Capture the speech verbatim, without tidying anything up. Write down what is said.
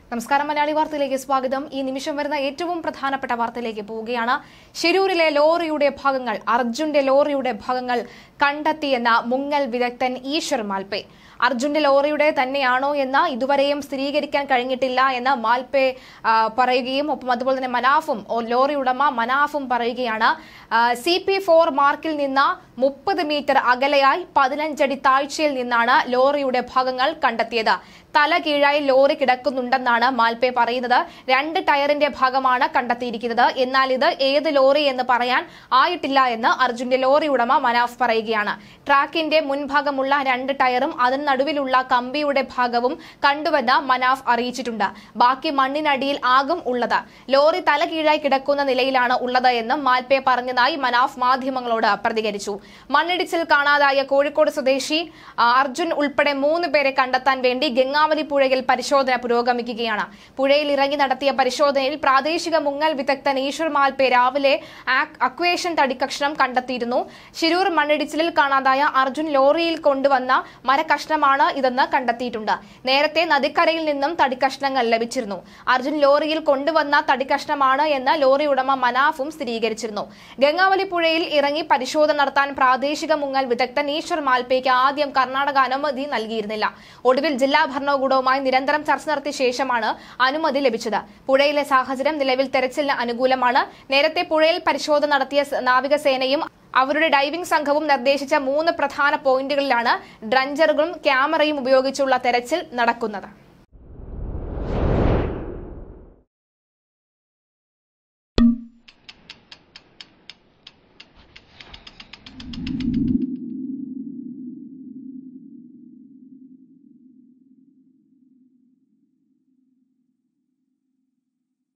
നമസ്കാരം മലയാളി വാർത്തയിലേക്ക് സ്വാഗതം. ഈ നിമിഷം വരുന്ന ഏറ്റവും പ്രധാനപ്പെട്ട വാർത്തയിലേക്ക് പോവുകയാണ്. ശിരൂരിലെ ലോറിയുടെ ഭാഗങ്ങൾ അർജുന്റെ ലോറിയുടെ ഭാഗങ്ങൾ കണ്ടെത്തിയെന്ന മുങ്ങൽ വിദഗ്ധൻ ഈശ്വർ മാൽപേ. അർജുന്റെ ലോറിയുടെ തന്നെയാണോ എന്ന് ഇതുവരെയും സ്ഥിരീകരിക്കാൻ കഴിഞ്ഞിട്ടില്ല എന്ന് മാൽപേ പറയുകയും ഒപ്പം അതുപോലെ തന്നെ മനാഫും ലോറി ഉടമ മനാഫും പറയുകയാണ്. സി പി ഫോർ മാർക്കിൽ നിന്ന് മുപ്പത് മീറ്റർ അകലെയായി പതിനഞ്ചടി താഴ്ചയിൽ നിന്നാണ് ലോറിയുടെ ഭാഗങ്ങൾ കണ്ടെത്തിയത്. തല കീഴായി ലോറി കിടക്കുന്നുണ്ടെന്നാണ് മാൽപേ പറയുന്നത്. രണ്ട് ടയറിന്റെ ഭാഗമാണ് കണ്ടെത്തിയിരിക്കുന്നത്. എന്നാൽ ഇത് ഏത് ലോറി എന്ന് പറയാൻ ആയിട്ടില്ല എന്ന് അർജുന്റെ ലോറി ഉടമ മനാഫ് പറയുകയാണ്. ട്രാക്കിന്റെ മുൻഭാഗമുള്ള രണ്ട് ടയറും അതിന് നടുവിലുള്ള കമ്പിയുടെ ഭാഗവും കണ്ടുവെന്ന് മനാഫ് അറിയിച്ചിട്ടുണ്ട്. ബാക്കി മണ്ണിനടിയിൽ ആകും ഉള്ളത്. ലോറി തല കീഴായി കിടക്കുന്ന നിലയിലാണ് ഉള്ളത് എന്ന് മാൽപേ പറഞ്ഞതായി മനാഫ് മാധ്യമങ്ങളോട് പ്രതികരിച്ചു. മണ്ണിടിച്ചിൽ കാണാതായ കോഴിക്കോട് സ്വദേശി അർജുൻ ഉൾപ്പെടെ മൂന്ന് പേരെ കണ്ടെത്താൻ വേണ്ടി ഗംഗാവലി പുഴയിൽ പരിശോധന പുരോഗമിക്കുകയാണ്. പുഴയിൽ ഇറങ്ങി നടത്തിയ പരിശോധനയിൽ പ്രാദേശിക മുങ്ങൽ വിദഗ്ധൻ ഈശ്വർ മാൽപേ രാവിലെ അക്വേഷൻ തടിക്കഷ്ണം കണ്ടെത്തിയിരുന്നു. ശിരൂർ മണ്ണിടിച്ചിലിൽ കാണാതായ അർജുൻ ലോറിയിൽ കൊണ്ടുവന്ന മരക്കഷ്ണമാണ് ഇതെന്ന് കണ്ടെത്തിയിട്ടുണ്ട്. നേരത്തെ നദിക്കരയിൽ നിന്നും തടിക്കഷ്ണങ്ങൾ ലഭിച്ചിരുന്നു. അർജുൻ ലോറിയിൽ കൊണ്ടുവന്ന തടിക്കഷ്ണമാണ് എന്ന് ലോറി ഉടമ മനാഫും സ്ഥിരീകരിച്ചിരുന്നു. ഗംഗാവലി പുഴയിൽ ഇറങ്ങി പരിശോധന നടത്താൻ പ്രാദേശിക മുങ്ങൽ വിദഗ്ധൻ ഈശ്വർ മാൽപേക്ക് ആദ്യം കർണാടക അനുമതി നൽകിയിരുന്നില്ല. ഒടുവിൽ ജില്ലാ ഭരണകൂടവുമായി നിരന്തരം ചർച്ച നടത്തിയ ശേഷമാണ് അനുമതി ലഭിച്ചത്. പുഴയിലെ സാഹചര്യം നിലവിൽ തെരച്ചിലിന് അനുകൂലമാണ്. നേരത്തെ പുഴയിൽ പരിശോധന നടത്തിയ നാവികസേനയും അവരുടെ ഡൈവിംഗ് സംഘവും നിർദ്ദേശിച്ച മൂന്ന് പ്രധാന പോയിന്റുകളിലാണ് ഡ്രഞ്ചറുകളും ക്യാമറയും ഉപയോഗിച്ചുള്ള തെരച്ചിൽ നടക്കുന്നത്.